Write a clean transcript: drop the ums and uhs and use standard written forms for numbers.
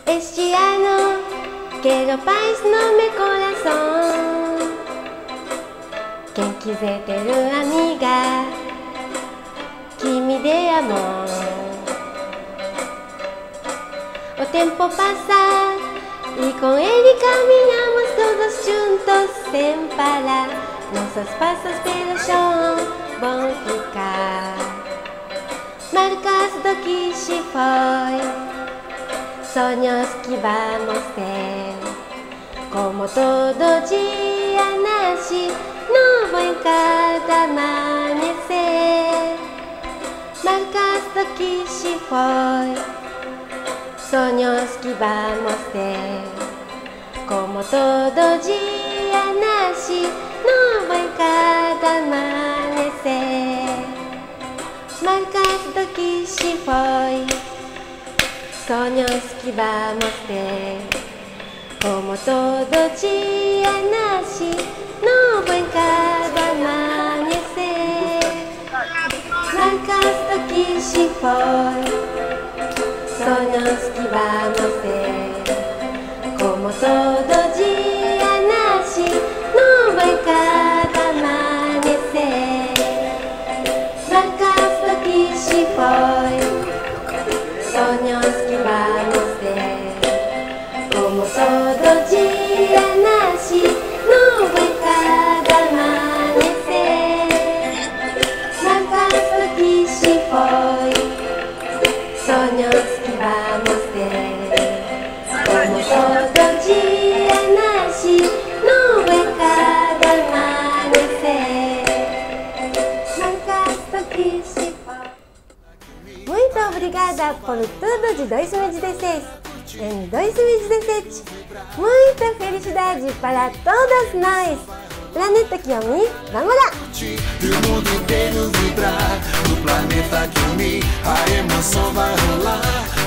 Este ano quero paz no meu coração. Quem quiser ter uma amiga que me dê amor. O tempo passa e com ele caminhamos todos juntos sem parar. Nossos passos pelo chão vão ficar marcas do que se foi, sonhos que vamos ter. Como todo dia nasce novo em cada amanhecer, marcas do que se foi, sonhos que vamos ter. Como todo dia nasce novo em cada amanhecer, marcas do que se foi, sonhos que vamos ter. Como todo dia nasce novo em cada amanhecer, marcas do que se foi, sonhos que vamos ter. Como todo dia nasce novo em cada amanhecer, marcas do que se foi, sonhos que vamos ter. Como todo dia nasce novo em cada amanhecer, marcas do que se foi, sonhos que vamos ter. Como todo dia nasce novo em cada amanhecer, marcas do que se foi. Muito obrigada por tudo de 2016. Em 2017, muita felicidade para todas nós. Planeta Kiyomi, vamos lá! E o mundo inteiro vibrar. No planeta Kiyomi, a emoção vai rolar.